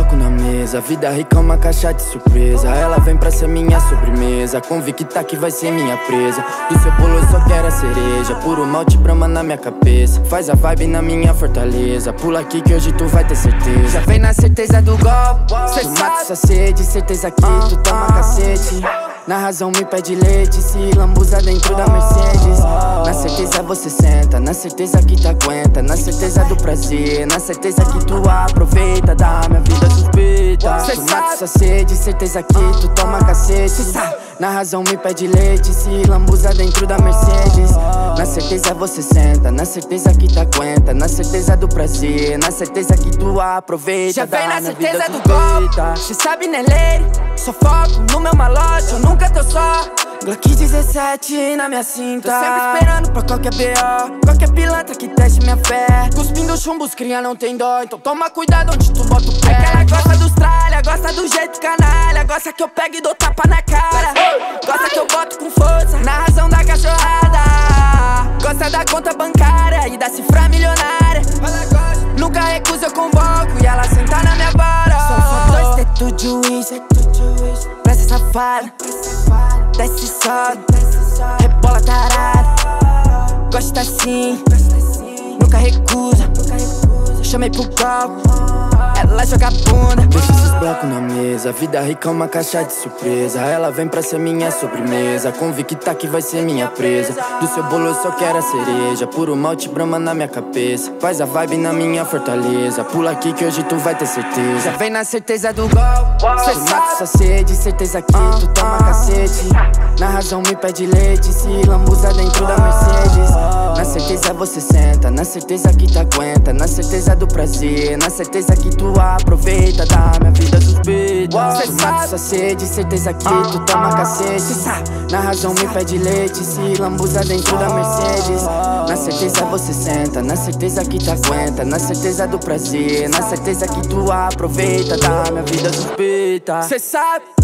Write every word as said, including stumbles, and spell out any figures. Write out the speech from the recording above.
bloco na mesa, vida rica é uma caixa de surpresa. Ela vem pra ser minha sobremesa, convicta que vai ser minha presa. Do seu bolo eu só quero a cereja, puro malte brama na minha cabeça. Faz a vibe na minha fortaleza, pula aqui que hoje tu vai ter certeza. Já vem na certeza do golpe, tu mata sua sede, certeza que tu toma cacete. Na razão me pede leite, se lambuza dentro da Mercedes. Na certeza você senta, na certeza que tu aguenta, na certeza do prazer, na certeza que tu aproveita da minha vida suspeita. Tu mata sua sede, certeza que tu toma cacete. Na razão me pede leite, se lambuza dentro da Mercedes. Na certeza você senta, na certeza que tu aguenta, na certeza do prazer, na certeza que tu aproveita. Já vem na certeza do golpe, cê sabe né lady? Só foco no meu malote, eu nunca tô só. Glock dezessete na minha cinta, tô sempre esperando pra qualquer B O, qualquer pilantra que teste minha fé. Cuspindo chumbo, os cria não tem dó, então toma cuidado onde tu bota o pé. É que ela gosta dos tralha, gosta do jeito canalha, gosta que eu pego e dou tapa na cara, gosta que eu boto com força na razão da cachorrada, gosta da conta bancária e da cifra milionária. Nunca recusa, eu convoco e ela senta na minha vara. São só dois tetos de juiz, pra essa safada, desce e sobe, rebola tarada. Gosta assim, nunca recusa, chamei pro golpe, ela joga bunda. Deixa esses blocos na mesa, vida rica é uma caixa de surpresa. Ela vem pra ser minha sobremesa, convicta que vai ser minha presa. Do seu bolo eu só quero a cereja, puro malte brama na minha cabeça. Faz a vibe na minha fortaleza, pula aqui que hoje tu vai ter certeza. Já vem na certeza do golpe, tu mata sua sede, certeza que tu toma cacete. Na razão me pede leite, se lambuza dentro da Mercedes. Na certeza você senta, na certeza que tu aguenta, na certeza do prazer, na certeza que tu aproveita da minha vida suspeita. Tu mata sua sede, certeza que tu toma cacete. Na razão me pede leite, se lambuza dentro da Mercedes. Na certeza você senta, na certeza que tu aguenta, na certeza do prazer, na certeza que tu aproveita da minha vida suspeita. cê sabe